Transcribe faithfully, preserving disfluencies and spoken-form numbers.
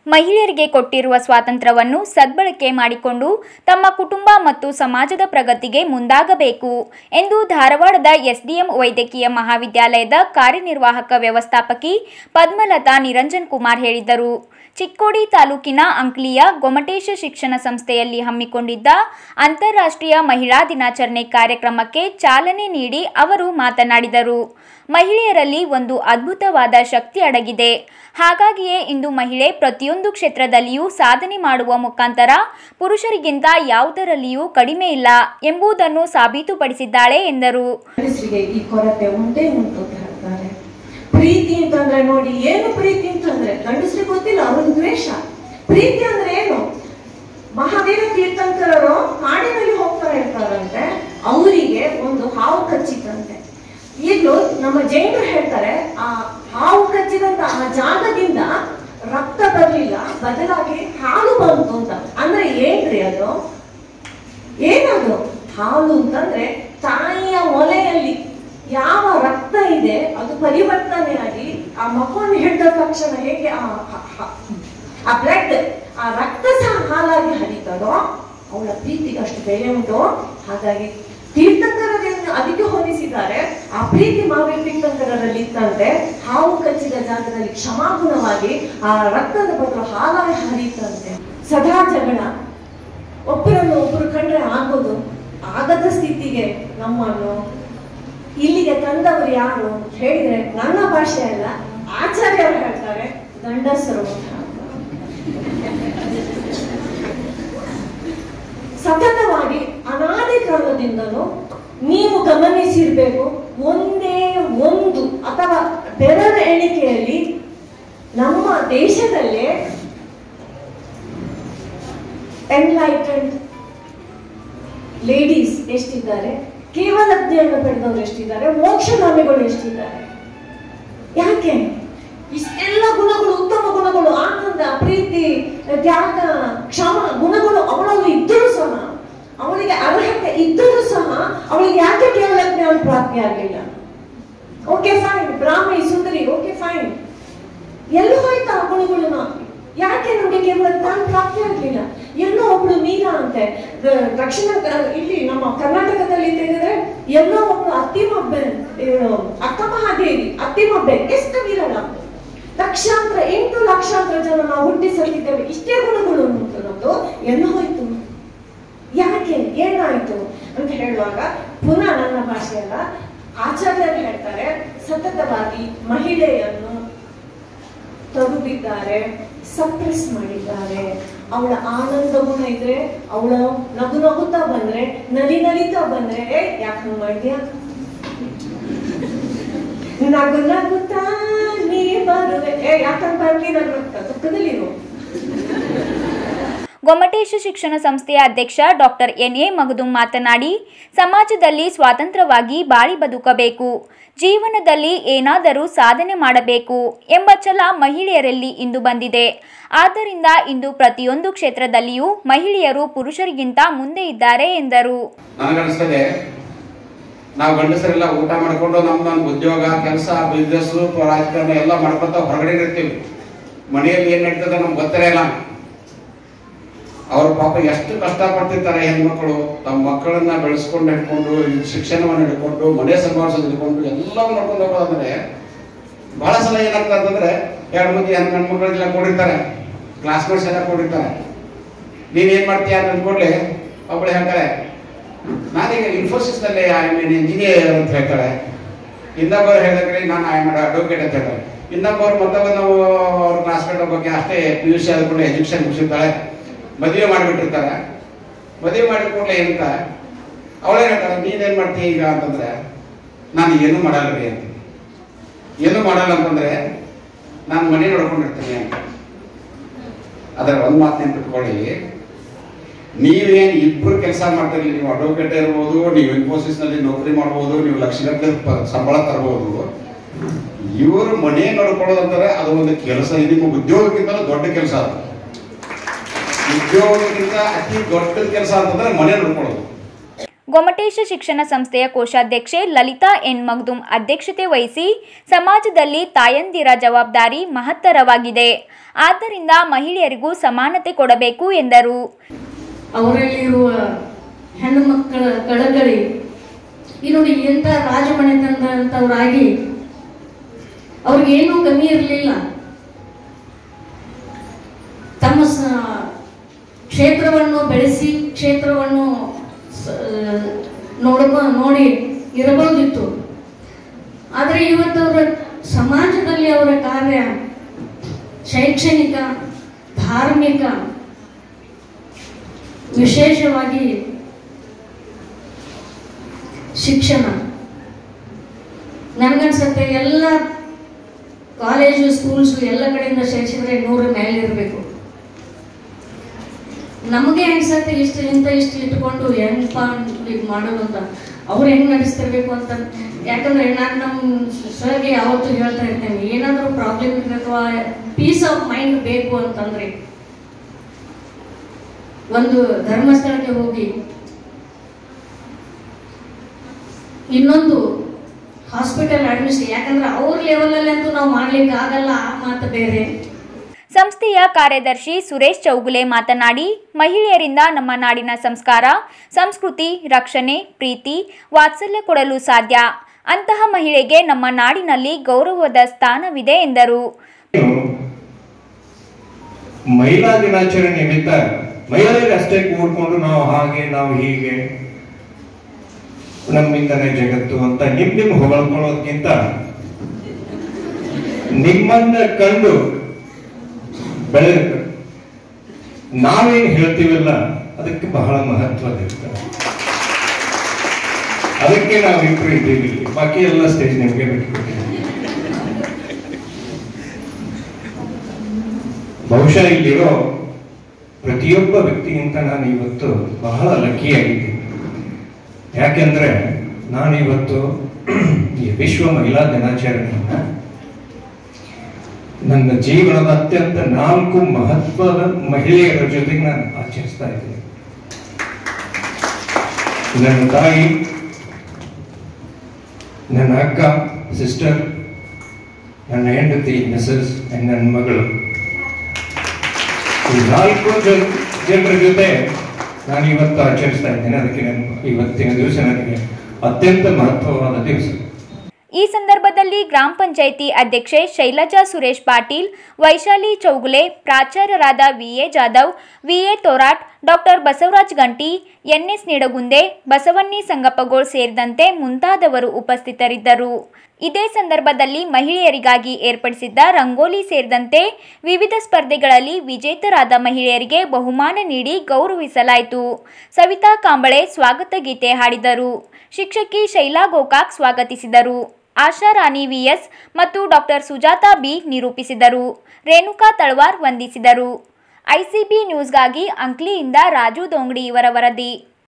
ಮಹಿಳೆಯರಿಗೆ ಕೊಟ್ಟಿರುವ ಸ್ವಾತಂತ್ರ್ಯವನ್ನು ಸದ್ಬಳಕೆ ಮಾಡಿಕೊಂಡು ತಮ್ಮ ಕುಟುಂಬ ಮತ್ತು ಸಮಾಜದ ಪ್ರಗತಿಗೆ ಮುಂದಾಗಬೇಕು ಎಂದು ಧಾರವಾಡದ ಎಸ್ಡಿಎಂ ವೈದ್ಯಕೀಯ ಮಹಾವಿದ್ಯಾಲಯದ ಕಾರ್ಯನಿರ್ವಾಹಕ ವ್ಯವಸ್ಥಾಪಕಿ ಪದ್ಮಲತಾ ನಿರಂಜನ್ ಕುಮಾರ್ ಹೇಳಿದರು. ಚಿಕ್ಕೋಡಿ ತಾಲೂಕಿನ ಅಂಕ್ಲಿಯ ಗೊಮಟೇಶ ಶಿಕ್ಷಣ ಸಂಸ್ಥೆಯಲ್ಲಿ ಹಮ್ಮಿಕೊಂಡಿದ್ದ ಅಂತಾರಾಷ್ಟ್ರೀಯ ಮಹಿಳಾ ದಿನಾಚರಣೆ ಕಾರ್ಯಕ್ರಮಕ್ಕೆ ಚಾಲನೆ ನೀಡಿ ಅವರು ಮಾತನಾಡಿದರು. ಮಹಿಳೆಯರಲ್ಲಿ ಒಂದು ಅದ್ಭುತವಾದ ಶಕ್ತಿ ಅಡಗಿದೆ. ಹಾಗಾಗಿಯೇ ಇಂದು ಮಹಿಳೆ ಪ್ರತಿಯೊಂದು ಕ್ಷೇತ್ರದಲ್ಲಿಯೂ ಸಾಧನೆ ಮಾಡುವ ಮುಖಾಂತರ ಪುರುಷರಿಗಿಂತ ಯಾವುದರಲ್ಲಿಯೂ ಕಡಿಮೆ ಇಲ್ಲ ಎಂಬುದನ್ನು ಸಾಬೀತುಪಡಿಸಿದ್ದಾಳೆ ಎಂದರು. ಪ್ರೀತಿ ಅಂತಂದ್ರೆ ನೋಡಿ, ಏನು ಪ್ರೀತಿ ಅಂತಂದ್ರೆ ಗಂಡಸ್ರಿಗೆ ಗೊತ್ತಿಲ್ಲ, ಅವ್ರಿಗೆ ದ್ವೇಷ. ಪ್ರೀತಿ ಅಂದ್ರೆ ಏನು? ಮಹಾವೀರ ತೀರ್ಥಂಕರರು ಕಾಡಿನಲ್ಲಿ ಹೋಗ್ತಾ ಇರ್ತಾರಂತೆ, ಅವರಿಗೆ ಒಂದು ಹಾವು ಕಚ್ಚಿತಂತೆ. ಈಗಲೂ ನಮ್ಮ ಜೈನರು ಹೇಳ್ತಾರೆ, ಆ ಹಾವು ಕಚ್ಚಿದಂತ ಆ ಜಾಗದಿಂದ ರಕ್ತ ಬರಲಿಲ್ಲ, ಬದಲಾಗಿ ಹಾಲು ಬಂತು ಅಂತ. ಅಂದ್ರೆ ಏನ್ರಿ ಅದು? ಏನದು ಹಾಲು ಅಂತಂದ್ರೆ ತಾಯಿಯ ಮೊಲೆಯಲ್ಲಿ ಯಾವ ರಕ್ತ ಇದೆ ಅದು ಪರಿವರ್ತನೆಯಾಗಿ ಆ ಮಗುವನ್ನು ಹಿಡಿದ ತಕ್ಷಣ ಹೇಗೆ ಆ ಬ್ಲಡ್ ಆ ರಕ್ತ ಸಹ ಹಾಲಾಗಿ ಹರಿತದೋ ಅವಳ ಪ್ರೀತಿಗೆ ಅಷ್ಟು ಬೆಲೆ ಉಂಟು. ಹಾಗಾಗಿ ತೀರ್ಥಂಕರರನ್ನು ಅದಕ್ಕೆ ಹೋಲಿಸಿದ್ದಾರೆ. ಆ ಪ್ರೀತಿ ಮಹಾವೀರ ತೀರ್ಥಂಕರರಲ್ಲಿ ಇತ್ತಂತೆ. ಹಾವು ಕಚ್ಚಿದ ಜಾಗದಲ್ಲಿ ಕ್ಷಮಾಗುಣವಾಗಿ ಆ ರಕ್ತದ ಬದಲು ಹಾಲಾಗಿ ಹರಿತಂತೆ. ಸದಾ ಜಗಳ, ಒಬ್ಬರನ್ನು ಒಬ್ಬರು ಕಂಡ್ರೆ ಆಗೋದು, ಆಗದ ಸ್ಥಿತಿಗೆ ನಮ್ಮನ್ನು ಇಲ್ಲಿಗೆ ತಂದವರು ಯಾರು ಹೇಳಿದ್ರೆ ನನ್ನ ಭಾಷೆ ಅಲ್ಲ, ಆಚಾರ್ಯರು ಹೇಳ್ತಾರೆ, ಗಂಡಸರು. ಸತತವಾಗಿ ಅನಾದಿ ಕಾಲದಿಂದಲೂ ನೀವು ಗಮನಿಸಿರ್ಬೇಕು, ಒಂದೇ ಒಂದು ಅಥವಾ ಬೆರಳ ಎಣಿಕೆಯಲ್ಲಿ ನಮ್ಮ ದೇಶದಲ್ಲೇ ಎನ್ಲೈಟೆಂಡ್ ಲೇಡೀಸ್ ಎಷ್ಟಿದ್ದಾರೆ, ಕೇವಲ ಜ್ಞಾನ ಪಡೆದವರು ಎಷ್ಟಿದ್ದಾರೆ, ಮೋಕ್ಷಗಾಮಿಗಳು ಎಷ್ಟಿದ್ದಾರೆ. ಯಾಕೆ? ಇಷ್ಟೆಲ್ಲ ಗುಣಗಳು, ಉತ್ತಮ ಗುಣಗಳು, ಆನಂದ, ಪ್ರೀತಿ, ತ್ಯಾಗ, ಕ್ಷಮ ಗುಣಗಳು ಅವಳಲ್ಲಿ ಇದ್ದರೂ ಸಹ, ಅವಳಿಗೆ ಅರ್ಹತೆ ಇದ್ದರೂ ಸಹ ಅವಳಿಗೆ ಯಾಕೆ ಕೇವಲ ಜ್ಞಾನ ಪ್ರಾಪ್ತಿ ಆಗಲಿಲ್ಲ? Okay fine, Brahmi Sundari, okay fine, ಎಲ್ಲ ಹೋಯ್ತಾ ಆ ಗುಣಗಳು? ಯಾಕೆ ನಮ್ಗೆ ಕೇವಲ ಜ್ಞಾನ ಪ್ರಾಪ್ತಿ ಆಗ್ಲಿಲ್ಲ? ಎಲ್ಲೋ ಒಬ್ಳು ಮೀರಾ ಅಂತೆ, ದಕ್ಷಿಣ ಇಲ್ಲಿ ನಮ್ಮ ಕರ್ನಾಟಕದಲ್ಲಿ ತೆಗೆದ್ರೆ ಎಲ್ಲೋ ಒಬ್ಳು ಅತ್ತಿಮಬ್ಬೆ, ಅಕ್ಕಮಹಾದೇವಿ ಅತ್ತಿಮಬ್ಬೆ, ಎಷ್ಟು ವಿರಳ. ಲಕ್ಷಾಂತರ ಎಂಟು ಲಕ್ಷಾಂತರ ಜನ ನಾವು ಹುಟ್ಟಿಸಲಿದ್ದೇವೆ, ಇಷ್ಟೇ ಗುಣಗಳು ಉಂಟು ನಮ್ದು, ಎಲ್ಲ ಹೋಯ್ತು. ಯಾಕೆ, ಏನಾಯ್ತು ಅಂತ ಹೇಳುವಾಗ ಪುನಃ ನನ್ನ ಭಾಷೆ ಅಲ್ಲ, ಆಚಾರ್ಯರು ಹೇಳ್ತಾರೆ, ಸತತವಾಗಿ ಮಹಿಳೆಯನ್ನು ತರುಬಿದ್ದಾರೆ, ಸಪ್ರೆಸ್ ಮಾಡಿದ್ದಾರೆ. ಅವಳ ಆನಂದ ಗುಣ ಇದ್ರೆ, ಅವಳ ನಗು ನಗುತ್ತಾ ಬಂದ್ರೆ, ನಲಿ ನಲಿತಾ ಬಂದ್ರೆ, ಯಾಕೆ ಮಾಡಿದ್ಯಾ? ನಗು ನಗುತ್ತಾ ನೀ ಬರುವೆ, ಯಾಕಂತ ಬರ್ಲಿ, ನಗುತ್ತಾ ದುಃಖದಲ್ಲಿರು. ಗೊಮಟೇಶ ಶಿಕ್ಷಣ ಸಂಸ್ಥೆಯ ಅಧ್ಯಕ್ಷ ಡಾಕ್ಟರ್ ಎನ್ ಎ ಮಗದುಂ ಮಾತನಾಡಿ, ಸಮಾಜದಲ್ಲಿ ಸ್ವಾತಂತ್ರ್ಯವಾಗಿ ಬಾಳಿ ಬದುಕಬೇಕು, ಜೀವನದಲ್ಲಿ ಏನಾದರೂ ಸಾಧನೆ ಮಾಡಬೇಕು ಎಂಬ ಛಲ ಮಹಿಳೆಯರಲ್ಲಿ ಇಂದು ಬಂದಿದೆ. ಆದ್ದರಿಂದ ಇಂದು ಪ್ರತಿಯೊಂದು ಕ್ಷೇತ್ರದಲ್ಲಿಯೂ ಮಹಿಳೆಯರು ಪುರುಷರಿಗಿಂತ ಮುಂದೆ ಇದ್ದಾರೆ ಎಂದರು. ನನಗನ್ನಿಸ್ತದೆ, ನಾವು ಗಂಡಸರೆಲ್ಲ ಊಟ ಮಾಡ್ಕೊಂಡು ನಮ್ಮ ನಮ್ಮ ಉದ್ಯೋಗ, ಕೆಲಸ, ಬಿಸ್ನೆಸ್, ರಾಜಕಾರಣ ಎಲ್ಲ ಮಾಡ್ಕೊಂತ ಹೊರಗಡೆ ಇರ್ತೀವಿ. ಮನೆಯಲ್ಲಿ ಏನ್ ನಡೀತದೆ ನಮ್ಗೆ ಗೊತ್ತೇ ಇಲ್ಲ. ಅವ್ರ ಪಾಪ ಎಷ್ಟು ಕಷ್ಟಪಡ್ತಿರ್ತಾರೆ ಹೆಣ್ಮಕ್ಳು, ತಮ್ಮ ಮಕ್ಕಳನ್ನ ಬೆಳೆಸ್ಕೊಂಡು ಹಿಡ್ಕೊಂಡು, ಶಿಕ್ಷಣವನ್ನು ಹಿಡ್ಕೊಂಡು, ಮನೆ ಸಂಭಾಳಿಸೋದು ಹಿಡ್ಕೊಂಡು ಎಲ್ಲವೂ ನೋಡ್ಕೊಂಡು ಹೋಗೋದಂದ್ರೆ ಬಹಳ ಸಲ ಏನಾಗ್ತದೆ ಅಂತಂದ್ರೆ, ಎರಡು ಮಂದಿ ಹೆಣ್ಣು ಹೆಣ್ಮಕ್ಳೆಲ್ಲ ಕೂಡಿರ್ತಾರೆ, ಕ್ಲಾಸ್ಮೇಟ್ಸ್ ಎಲ್ಲ ಕೂಡಿರ್ತಾರೆ. ನೀನ್ ಏನ್ ಮಾಡ್ತೀಯ ಅಂತ ಅಂದ್ಕೊಂಡ್ಲೆ ಒಬ್ಬಳು ಹೇಳ್ತಾರೆ, ನಾನೀಗ ಇನ್ಫೋಸಿಸ್ ನಲ್ಲಿ ಐ ಮೀನ್ ಇಂಜಿನಿಯರ್ ಅಂತ ಹೇಳ್ತಾಳೆ. ಇನ್ನೊಬ್ಬರು ಹೇಳಿದ್ರೆ ನಾನು ಐ ಆಮ್ ಅಡ್ವೊಕೇಟ್ ಅಂತ ಹೇಳ್ತಾರೆ. ಇನ್ನೊಬ್ಬರು ಮತ್ತೊಬ್ಬ ನಾವು ಅವ್ರ ಕ್ಲಾಸ್ಮೇಟ್ ಬಗ್ಗೆ ಅಷ್ಟೇ ಪಿ ಯು ಸಿ ಆದ್ಕೊಂಡು ಎಜುಕೇಶನ್ ಮುಗಿಸಿರ್ತಾಳೆ, ಮದುವೆ ಮಾಡಿಬಿಟ್ಟಿರ್ತಾರೆ. ಮದುವೆ ಮಾಡಿದ ಕೂಡಲೇ ಏನಂತ ಅವಳೇ ಹೇಳ್ತಾಳೆ, ನೀನೇನ್ ಮಾಡ್ತೀಯ ಈಗ ಅಂತಂದ್ರೆ, ನಾನು ಏನು ಮಾಡಲ್ಲ ರೀ ಅಂತ. ಏನು ಮಾಡಲ್ಲ ಅಂತಂದ್ರೆ ನಾನು ಮನೆ ನೋಡ್ಕೊಂಡಿರ್ತೀನಿ ಅಂತ. ಅದರ ಒಂದ್ ಮಾತು ನೆನ್ಪಿಟ್ಕೊಳ್ಳಿ, ನೀವೇನ್ ಇಬ್ರು ಕೆಲಸ ಮಾಡ್ತಿರ್ಲಿ, ನೀವು ಅಡ್ವೊಕೇಟ್ ಇರ್ಬೋದು, ನೀವು ಇನ್ಫೋಸಿಸ್ ನಲ್ಲಿ ನೌಕರಿ ಮಾಡ್ಬೋದು, ನೀವು ಲಕ್ಷಗಟ್ಟಲೆ ಸಂಬಳ ತರಬಹುದು, ಇವರು ಮನೆ ನೋಡ್ಕೊಳ್ಳೋದು ಅಂತಾರೆ ಅದು ಒಂದು ಕೆಲಸ. ನಿಮ್ಮ ಉದ್ಯೋಗಕ್ಕಿಂತ ದೊಡ್ಡ ಕೆಲಸ ಅದು. ಉದ್ಯೋಗಕ್ಕಿಂತ ಅತಿ ದೊಡ್ಡ ಕೆಲಸ ಅಂತಂದ್ರೆ ಮನೆ ನೋಡ್ಕೊಳ್ಳೋದು. ಗೊಮಟೇಶ ಶಿಕ್ಷಣ ಸಂಸ್ಥೆಯ ಕೋಶಾಧ್ಯಕ್ಷೆ ಲಲಿತಾ ಎನ್ ಮಗ್ದುಮ್ ಅಧ್ಯಕ್ಷತೆ ವಹಿಸಿ ಸಮಾಜದಲ್ಲಿ ತಾಯಂದಿರ ಜವಾಬ್ದಾರಿ ಮಹತ್ತರವಾಗಿದೆ, ಆದ್ದರಿಂದ ಮಹಿಳೆಯರಿಗೂ ಸಮಾನತೆ ಕೊಡಬೇಕು ಎಂದರು. ಅವರಲ್ಲಿರುವ ಹೆಣ್ಣು ಮಕ್ಕಳ ಕಳಕಳಿ ಈ ನೋಡಿ ಎಂಥ ರಾಜಮನೆತನದಂಥವರಾಗಿ ಅವ್ರಿಗೇನೂ ಕಮ್ಮಿ ಇರಲಿಲ್ಲ. ತಮ್ಮ ಕ್ಷೇತ್ರವನ್ನು ಬೆಳೆಸಿ ಕ್ಷೇತ್ರವನ್ನು ನೋಡಬ ನೋಡಿ ಇರಬಹುದಿತ್ತು. ಆದರೆ ಇವತ್ತು ಅವರ ಸಮಾಜದಲ್ಲಿ ಅವರ ಕಾರ್ಯ ಶೈಕ್ಷಣಿಕ, ಧಾರ್ಮಿಕ, ವಿಶೇಷವಾಗಿ ಶಿಕ್ಷಣ. ನನಗನ್ಸುತ್ತೆ ಎಲ್ಲ ಕಾಲೇಜು ಸ್ಕೂಲ್ಸು ಎಲ್ಲ ಕಡೆಯಿಂದ ಸೇರಿಸಿದ್ರೆ ನೂರ ಮೇಲೆ ಇರಬೇಕು. ನಮಗೆ ಅನ್ಸತ್ತೆ ಇಷ್ಟು ಇಂಥ ಇಷ್ಟು ಇಟ್ಕೊಂಡು ಹೆಂಗಪ್ಪ ಇದು ಮಾಡೋದು ಅಂತ, ಅವ್ರು ಹೆಂಗೆ ನಡೆಸ್ತಿರ್ಬೇಕು ಅಂತ. ಯಾಕಂದ್ರೆ ನಾನು ನಮ್ಮ ಸರ್ಗೆ ಯಾವತ್ತೂ ಹೇಳ್ತಾ ಇರ್ತೇನೆ, ಏನಾದರೂ ಪ್ರಾಬ್ಲಮ್ ಇದೆ ಅಥವಾ ಪೀಸ್ ಆಫ್ ಮೈಂಡ್ ಬೇಕು ಅಂತಂದ್ರೆ ಒಂದು ಧರ್ಮಸ್ಥಳಕ್ಕೆ ಹೋಗಿ ಇನ್ನೊಂದು ಹಾಸ್ಪಿಟಲ್ ಅಡ್ಮಿಷನ್, ಯಾಕಂದ್ರೆ ಅವ್ರ ಲೆವೆಲಲ್ಲಿ ಅಂತೂ ನಾವು ಮಾಡ್ಲಿಕ್ಕೆ ಆಗಲ್ಲ, ಆ ಮಾತು ಬೇರೆ. ಸಂಸ್ಥೆಯ ಕಾರ್ಯದರ್ಶಿ ಸುರೇಶ್ ಚೌಗುಲೆ ಮಾತನಾಡಿ, ಮಹಿಳೆಯರಿಂದ ನಮ್ಮ ನಾಡಿನ ಸಂಸ್ಕಾರ, ಸಂಸ್ಕೃತಿ, ರಕ್ಷಣೆ, ಪ್ರೀತಿ, ವಾತ್ಸಲ್ಯ ಕೊಡಲು ಸಾಧ್ಯ. ಅಂತಹ ಮಹಿಳೆಗೆ ನಮ್ಮ ನಾಡಿನಲ್ಲಿ ಗೌರವದ ಸ್ಥಾನವಿದೆ ಎಂದರು. ಮಹಿಳಾ ದಿನಾಚರಣೆ ನಿಮಿತ್ತ ಮಹಿಳೆಯರಿಗೆ ಅಷ್ಟೇ ಕೂಡ್ಕೊಂಡು ನಾವು ಹಾಗೆ ನಾವು ಹೀಗೆ ನಮ್ಮಿಂದನೇ ಜಗತ್ತು ಅಂತ ನಿಮ್ ನಿಮ್ ಹೊಗಳ್ಕೊಳ್ಳೋದ್ಕಿಂತ ನಿಮ್ಮನ್ನ ಕಂಡು ಬೆಳೆ ನಾವೇನ್ ಹೇಳ್ತೀವಲ್ಲ ಅದಕ್ಕೆ ಬಹಳ ಮಹತ್ವದಿರ್ತದೆ. ಅದಕ್ಕೆ ನಾವಿಬ್ರು ಇದ್ದೀವಿ, ಬಾಕಿ ಎಲ್ಲ ಸ್ಟೇಜ್ ನಿಮ್ಗೆ ಬಿಟ್ಬಿಟ್ಟಿದ್ದೀವಿ. ಬಹುಶಃ ಇಲ್ಲಿರೋ ಪ್ರತಿಯೊಬ್ಬ ವ್ಯಕ್ತಿಗಿಂತ ನಾನು ಇವತ್ತು ಬಹಳ ಲಕ್ಕಿಯಾಗಿದ್ದೀನಿ. ಯಾಕೆಂದ್ರೆ ನಾನಿವತ್ತು ಈ ವಿಶ್ವ ಮಹಿಳಾ ದಿನಾಚರಣೆಯನ್ನ ನನ್ನ ಜೀವನದ ಅತ್ಯಂತ ನಾಲ್ಕು ಮಹತ್ವದ ಮಹಿಳೆಯರ ಜೊತೆಗೆ ನಾನು ಆಚರಿಸ್ತಾ ಇದ್ದೀನಿ. ನನ್ನ ತಾಯಿ, ನನ್ನ ಅಕ್ಕ, ಸಿಸ್ಟರ್, ನನ್ನ ಹೆಂಡತಿ ಮಿಸಸ್, ನನ್ನ ಮಗಳು, ಈ ನಾಲ್ಕು ಜನರ ಜೊತೆ ನಾನು ಇವತ್ತು ಆಚರಿಸ್ತಾ ಇದ್ದೇನೆ. ಅದಕ್ಕೆ ನಾನು ಇವತ್ತಿನ ದಿವಸ ನನಗೆ ಅತ್ಯಂತ ಮಹತ್ವವಾದ ದಿವಸ. ಈ ಸಂದರ್ಭದಲ್ಲಿ ಗ್ರಾಮ ಪಂಚಾಯಿತಿ ಅಧ್ಯಕ್ಷೆ ಶೈಲಜಾ ಸುರೇಶ್ ಪಾಟೀಲ್, ವೈಶಾಲಿ ಚೌಗುಲೆ, ಪ್ರಾಚಾರ್ಯರಾದ V A Jadhav, V A Thorat, doctor Basavaraj Ganti, N S Nidagunde, Basavanni Sangappagol ಸೇರಿದಂತೆ ಮುಂತಾದವರು ಉಪಸ್ಥಿತರಿದ್ದರು. ಇದೇ ಸಂದರ್ಭದಲ್ಲಿ ಮಹಿಳೆಯರಿಗಾಗಿ ಏರ್ಪಡಿಸಿದ್ದ ರಂಗೋಲಿ ಸೇರಿದಂತೆ ವಿವಿಧ ಸ್ಪರ್ಧೆಗಳಲ್ಲಿ ವಿಜೇತರಾದ ಮಹಿಳೆಯರಿಗೆ ಬಹುಮಾನ ನೀಡಿ ಗೌರವಿಸಲಾಯಿತು. ಸವಿತಾ ಕಾಂಬಳೆ ಸ್ವಾಗತ ಗೀತೆ ಹಾಡಿದರು. ಶಿಕ್ಷಕಿ ಶೈಲಾ ಗೋಕಾಕ್ ಸ್ವಾಗತಿಸಿದರು. ಆಶಾ ರಾಣಿ ವಿಎಸ್ ಮತ್ತು ಡಾಕ್ಟರ್ ಸುಜಾತಾ ಬಿ ನಿರೂಪಿಸಿದರು. ರೇಣುಕಾ ತಳವಾರ್ ವಂದಿಸಿದರು. ಐಸಿಬಿ ನ್ಯೂಸ್ಗಾಗಿ ಅಂಕ್ಲಿಯಿಂದ ರಾಜು ದೋಂಗಡಿ ಇವರ ವರದಿ.